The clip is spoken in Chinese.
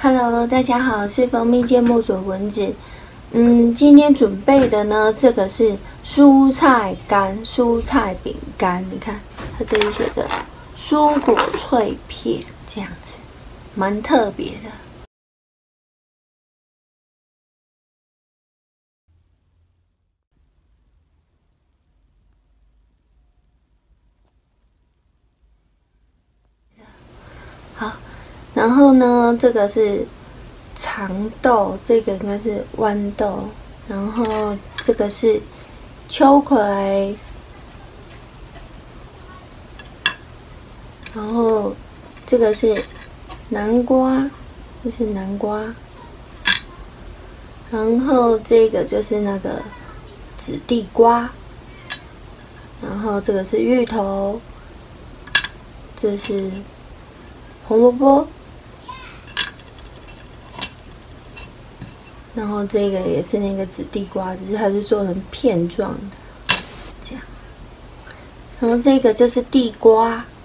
Hello， 大家好，是蜂蜜芥末佐蚊子。今天准备的呢，这个是蔬菜干、蔬菜饼干。你看，它这里写着蔬果脆片，这样子，蛮特别的。好，然后呢，这个是长豆，这个应该是豌豆，然后这个是秋葵，然后这个是南瓜，这是南瓜，然后这个就是那个紫地瓜，然后这个是芋头，这是红萝卜，然后这个也是那个紫地瓜，只是它是做成片状的，这样。然后这个就是地瓜，